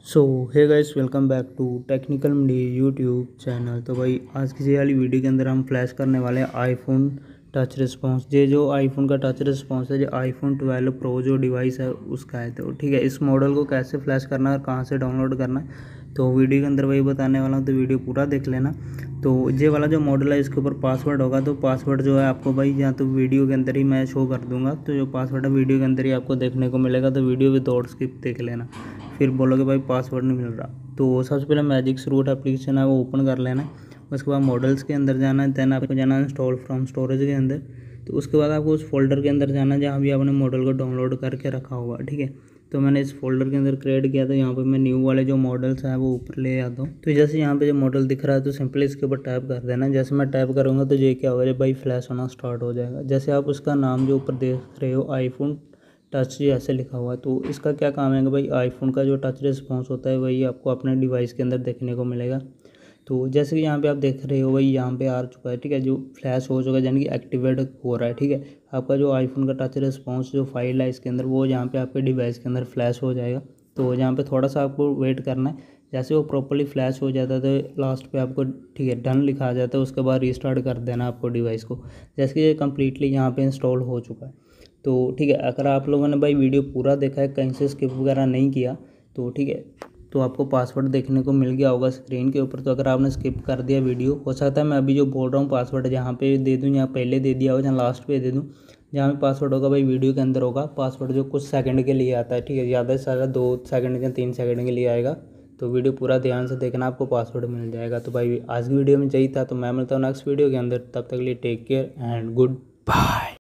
So hey guys, welcome back to technical Mandi YouTube channel. तो भाई आज की वाली वीडियो के अंदर हम फ्लैश करने वाले हैं आईफोन टच रिस्पॉन्स। ये जो आईफोन का टच रिस्पॉन्स है, जो आईफोन 12 प्रो जो डिवाइस है उसका है। तो ठीक है, इस मॉडल को कैसे फ्लैश करना है और कहाँ से डाउनलोड करना है तो वीडियो के अंदर वही बताने वाला हूँ, तो वीडियो पूरा देख लेना। तो ये वाला जो मॉडल है इसके ऊपर पासवर्ड होगा, तो पासवर्ड जो है आपको भाई या तो वीडियो के अंदर ही मैं शो कर दूंगा। तो जो पासवर्ड है वीडियो के अंदर ही आपको देखने को मिलेगा, तो वीडियो विदाउट स्किप देख लेना। फिर बोलोगे भाई पासवर्ड नहीं मिल रहा, तो सबसे पहले मैजिक्स रूट एप्लीकेशन है वो ओपन कर लेना है। उसके बाद मॉडल्स के अंदर जाना है, देन आपको जाना है इंस्टॉल फ्रॉम स्टोरेज के अंदर। तो उसके बाद आपको उस फोल्डर के अंदर जाना है जहाँ भी आपने मॉडल को डाउनलोड करके रखा हुआ, ठीक है। तो मैंने इस फोल्डर के अंदर क्रिएट किया था। यहाँ पे मैं न्यू वाले जो मॉडल्स हैं वो ऊपर ले आता हूँ। तो जैसे यहाँ पे जो मॉडल दिख रहा है तो सिंपली इसके ऊपर टैप कर देना। जैसे मैं टैप करूँगा तो ये क्या होगा, भाई फ्लैश होना स्टार्ट हो जाएगा। जैसे आप उसका नाम जो ऊपर देख रहे हो आईफोन टच जी ऐसे लिखा हुआ है, तो इसका क्या काम है कि भाई आईफोन का जो टच रिस्पॉन्स होता है वही आपको अपने डिवाइस के अंदर देखने को मिलेगा। तो जैसे कि यहाँ पे आप देख रहे हो भाई यहाँ पे आ चुका है, ठीक है, जो फ्लैश हो चुका है यानी कि एक्टिवेट हो रहा है, ठीक है। आपका जो आईफोन का टच रिस्पॉन्स जो फाइल है इसके अंदर वो यहाँ पे आपके डिवाइस के अंदर फ्लैश हो जाएगा। तो यहाँ पे थोड़ा सा आपको वेट करना है। जैसे वो प्रॉपर्ली फ्लैश हो जाता है तो लास्ट पे आपको ठीक है डन लिखा आ जाता है। उसके बाद रिस्टार्ट कर देना आपको डिवाइस को। जैसे कि ये कम्प्लीटली यहाँ पे इंस्टॉल हो चुका है। तो ठीक है, अगर आप लोगों ने भाई वीडियो पूरा देखा है, कहीं से स्किप वगैरह नहीं किया, तो ठीक है, तो आपको पासवर्ड देखने को मिल गया होगा स्क्रीन के ऊपर। तो अगर आपने स्किप कर दिया वीडियो, हो सकता है मैं अभी जो बोल रहा हूँ पासवर्ड जहाँ पे दे दूँ, यहाँ पहले दे दिया हो जहाँ लास्ट पे दे दूँ। जहाँ पे पासवर्ड होगा भाई वीडियो के अंदर होगा पासवर्ड, जो कुछ सेकंड के लिए आता है, ठीक है, ज़्यादा से ज़्यादा 2 सेकंड या 3 सेकंड के लिए आएगा। तो वीडियो पूरा ध्यान से देखना, आपको पासवर्ड मिल जाएगा। तो भाई आज की वीडियो में चाहिए था, तो मैं मिलता हूँ नेक्स्ट वीडियो के अंदर। तब तक के लिए take care and good bye.